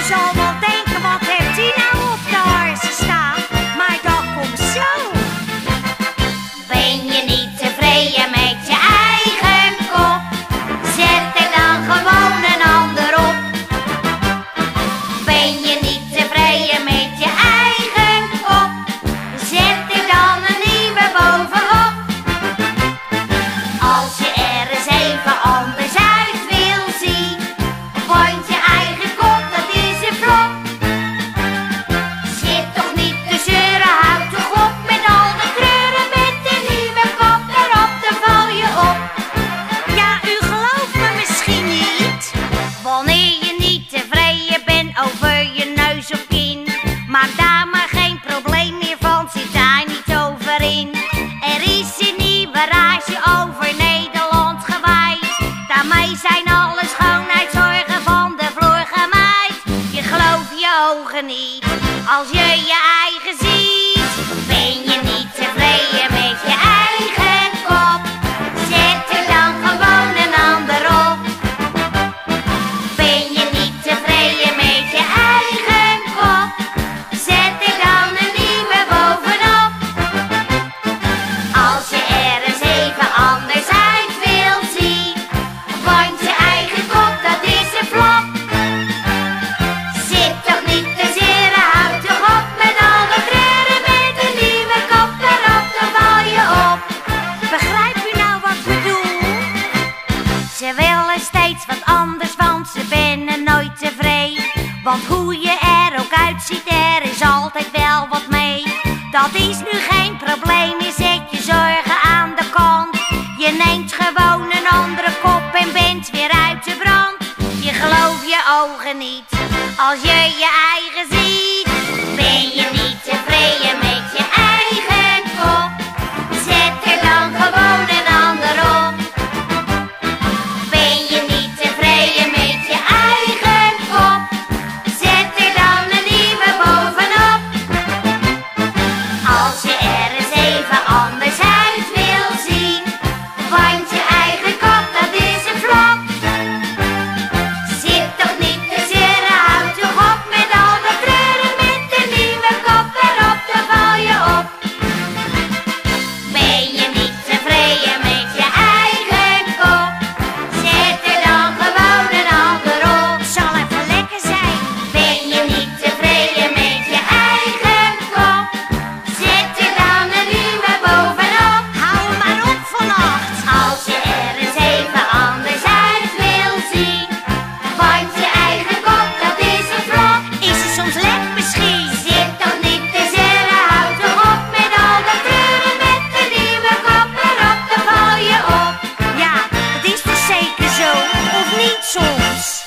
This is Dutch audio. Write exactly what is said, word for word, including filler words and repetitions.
zal wel denken, wat heeft hij nou op de harsen staan? Maar dat komt zo. Ben je niet tevreden met je eigen kop? Zet er dan gewoon een ander op. Ben je niet tevreden met je eigen kop? Zet er dan een nieuwe bovenop. Als je er eens even anders uit wil zien, want je eigen kop, dat is een flop. Zit toch niet te zeuren, houd toch op met al de kleuren. Met een nieuwe kop erop, dan val je op. Ja, u gelooft me misschien niet. Wanneer je niet tevreden bent over je neus of kin, maak daar maar geen probleem meer van, zit daar niet over in. Er is een nieuwe rage over Nederland gewaaid. Daarmee zijn alle schoonheidszorgen van de vloer gemaaid. Je gelooft je ogen niet als je je eigen ziet. Ben je niet tevreden met je eigen kop? Zet er dan gewoon een ander op. Ben je niet tevreden met je eigen kop? Zet er dan een nieuwe bovenop. Als je er eens even anders uit wil zien, want je eigen kop, dat is een flop. Zit toch niet te zeuren, houd toch op met alle kleuren. Met een nieuwe kop erop, dan val je op. Begrijpt u nou wat ik bedoel? Ze willen steeds wat anders, want ze binnen nooit tevreden. Want hoe je er ook uitziet, er is altijd wel wat mee. Dat is nu geen probleem, je zet je zorgen aan de kant. Je neemt gewoon een andere kop en bent weer uit de brand. Je gelooft je ogen niet als je je eigen ziet. Ben je niet tevreden met je eigen kop? Zet er dan gewoon een ander op. Ben je niet tevreden met je eigen kop? Zet er dan een nieuwe bovenop. Als je er eens even anders uit wil zien, want je eigen kop, dat is een flop. Zit toch niet te zeuren, houd toch op met al de kleuren. Met een nieuwe kop erop, dan val je op. Ben je niet tevreden met je eigen kop? Zet er dan gewoon een ander op. Zal even lekker zijn. Ben je niet tevreden met je eigen kop? Zet er dan een nieuwe bovenop. Hou hem maar op vannacht. Als je er eens even anders uit wil zien, want je eigen kop, dat is een flop. Is het soms lek misschien? Zit toch niet te zeuren, houd toch op met al de kleuren. Met een nieuwe kop erop, dan val je op. Ja, dat is toch zeker zo? Of niet soms?